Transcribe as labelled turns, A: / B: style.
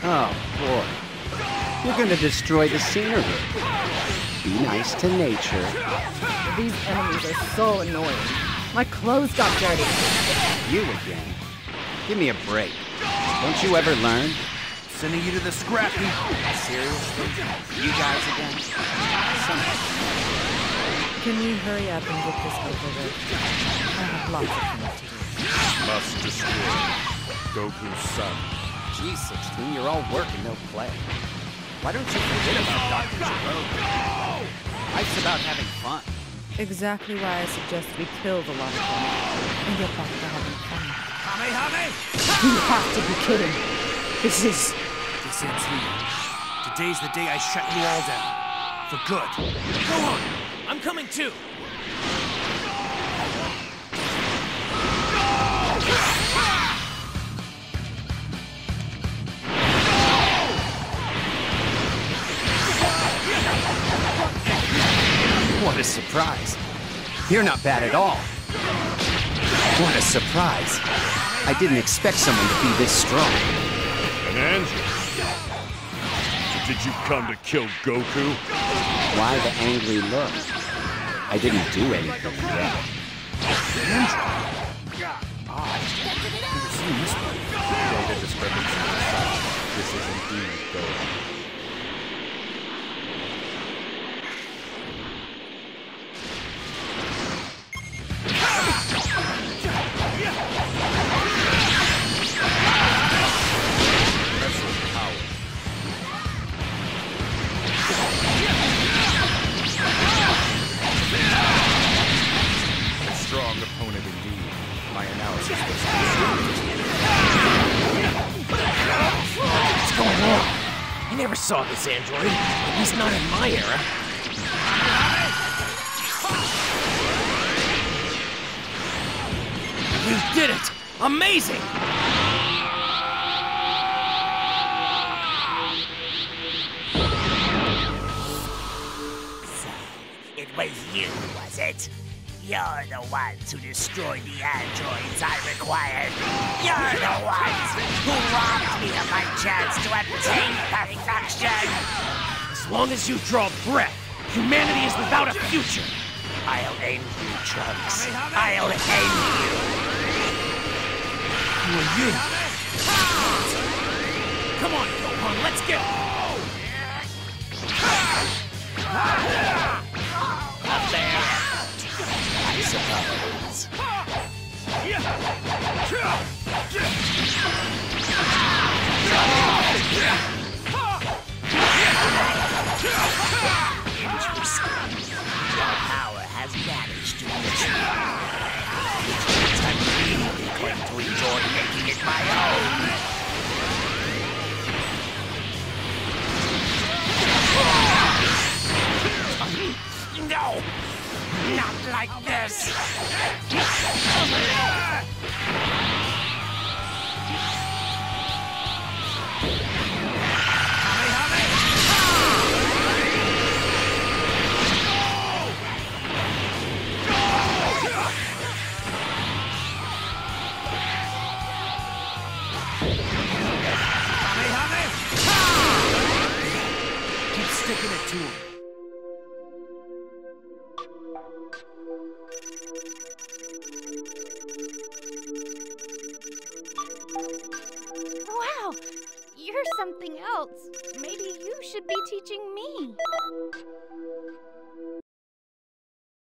A: Oh, boy. You're gonna destroy the scenery. Be nice to nature.
B: These enemies are so annoying. My clothes got dirty.
A: You again? Give me a break. Don't you ever learn?
C: Sending you to the scrappy.
A: Seriously? You guys again? Somehow.
B: Can we hurry up and get this over with? I have lots of things to do.
C: Must destroy Goku's son.
A: Geez, 16, you're all work and no play. Why don't you forget about Dr. Gero? Life's about having fun.
B: Exactly why I suggest we kill the lot of them and get back to having fun. You have to be kidding. This ends here.
D: Today's the day I shut you all down. For good. Go on! I'm coming too!
A: What a surprise. You're not bad at all. What a surprise. I didn't expect someone to be this strong.
C: An angel? Did you come to kill Goku?
A: Why the angry look? I didn't do anything yet.
C: Never seen this one. Data discrepancy aside, this is indeed Goku. Strong opponent indeed. My analysis was
D: What's going on? I never saw this android. At least not in my era. You did it! Amazing!
E: So, it was you, was it? You're the ones who destroyed the androids I required. You're the ones who robbed me of my chance to attain perfection.
D: As long as you draw breath, humanity is without a future.
E: I'll end you, Trunks. I'll end you.
D: Who are you? Come on, Gohan, let's get
E: Up there. I suppose. Interesting. Your power has managed to reach me. Which means I'm really going to enjoy making it my own. No! Not like this!
D: Keep sticking it to him.
F: Wow, you're something else. Maybe you should be teaching me.